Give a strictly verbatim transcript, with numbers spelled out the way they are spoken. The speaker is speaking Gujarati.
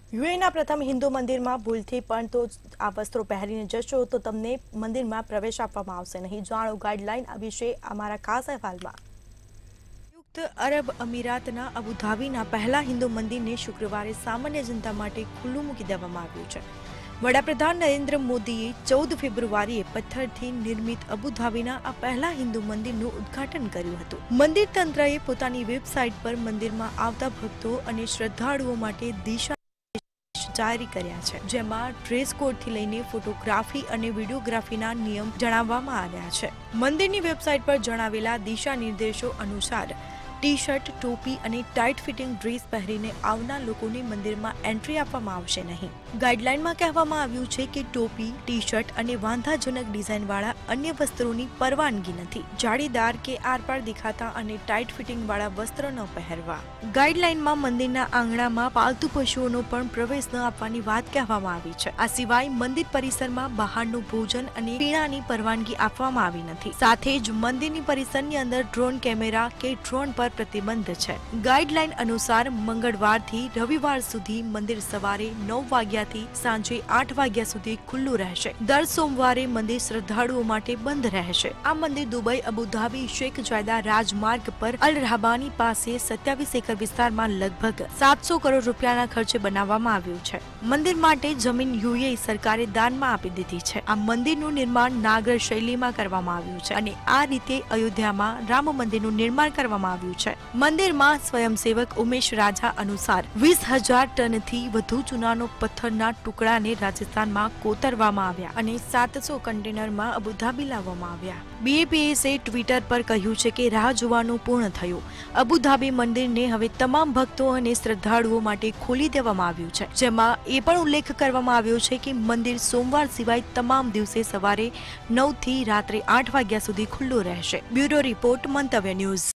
યુએના પ્રથમ હિન્દુ મંદિરમાં ભૂલથી પણ તો આ વસ્ત્રો પહેરીને જશો તો તમને મંદિરમાં પ્રવેશ આપવામાં આવશે નહીં। જાણો ગાઈડલાઈન આ વિશે અમારા ખાસ અહેવાલમાં। સંયુક્ત અરબ અમીરાતના અબુધાબીના પહેલા હિન્દુ મંદિરને શુક્રવારે સામાન્ય જનતા માટે ખુલ્લું મૂકી દેવામાં આવ્યું છે। વડાપ્રધાન નરેન્દ્ર મોદીએ ચૌદ ફેબ્રુઆરીએ પથ્થરથી નિર્મિત અબુધાબીના આ પહેલા હિન્દુ મંદિરનું ઉદ્ઘાટન કર્યું હતું। મંદિર તંત્રએ પોતાની વેબસાઇટ પર મંદિરમાં આવતા ભક્તો અને શ્રદ્ધાળુઓ માટે દિશા જારી કર્યા છે, જેમાં ડ્રેસ કોડથી લઈને ફોટોગ્રાફી અને વિડીયોગ્રાફીના નિયમ જણાવવામાં આવ્યા છે। મંદિરની વેબસાઇટ પર જણાવેલા દિશા નિર્દેશો અનુસાર ટી શર્ટ, ટોપી અને ટાઇટ ફિટિંગ ડ્રેસ પહેરીને આવનાર લોકોને મંદિરમાં એન્ટ્રી આપવામાં આવશે નહીં। ગાઈડલાઇનમાં કહેવામાં આવ્યું છે કે ટોપી, ટી શર્ટ અને વાંધાજનક ડિઝાઇનવાળા અન્ય વસ્ત્રોની પરવાનગી નથી। જાળીદાર કે આરપાર દેખાતા અને ટાઇટ ફિટિંગવાળા વસ્ત્ર ન પહેરવા। ગાઈડલાઇનમાં મંદિરના આંગણામાં પાલતુ પશુઓનો પણ પ્રવેશ ન આપવાની વાત કહેવામાં આવી છે। આ સિવાય મંદિર પરિસરમાં બહારનું ભોજન અને પીણાની પરવાનગી આપવામાં આવી નથી। સાથે જ મંદિરની પરિસરની અંદર ડ્રોન કેમેરા કે ડ્રોન પર પ્રતિબંધ છે। ગાઈડલાઈન અનુસાર મંગળવારથી રવિવાર સુધી મંદિર સવારે નવ વાગ્યાથી સાંજે આઠ વાગ્યા સુધી ખુલ્લું રહેશે। દર સોમવારે મંદિર શ્રદ્ધાળુઓ માટે બંધ રહેશે। આ મંદિર દુબઈ અબુધાબી શેખ જાયદા રાજમાર્ગ પર અલ રહાબાની પાસે સત્યાવીસ એકર વિસ્તારમાં લગભગ સાતસો કરોડ રૂપિયાના ખર્ચે બનાવવામાં આવ્યું છે। મંદિર માટે જમીન યુએઈ સરકારે દાનમાં આપી દીધી છે। આ મંદિરનું નિર્માણ નાગર શૈલીમાં કરવામાં આવ્યું છે અને આ રીતે અયોધ્યામાં રામ મંદિરનું નિર્માણ કરવામાં આવ્યું છે। મંદિરમાં સ્વયંસેવક ઉમેશ રાજા અનુસાર વીસ હજાર ટનથી વધુ ચૂનાનો પથ્થરના ટુકડાને રાજસ્થાનમાં કોતરવામાં આવ્યા અને સાતસો કન્ટેનરમાં અબુધાબી લાવવામાં આવ્યા। બીએપીએસે ટ્વિટર પર કહ્યું છે કે રાહ જોવાનું પૂર્ણ થયું। અબુધાબી મંદિરને હવે તમામ ભક્તો અને શ્રદ્ધાળુઓ માટે ખોલી દેવામાં આવ્યું છે, જેમાં એ પણ ઉલ્લેખ કરવામાં આવ્યો છે કે મંદિર સોમવાર સિવાય તમામ દિવસે સવારે નવ થી રાત્રે આઠ વાગ્યા સુધી ખુલ્લું રહેશે। Bureau report, Mantavya news.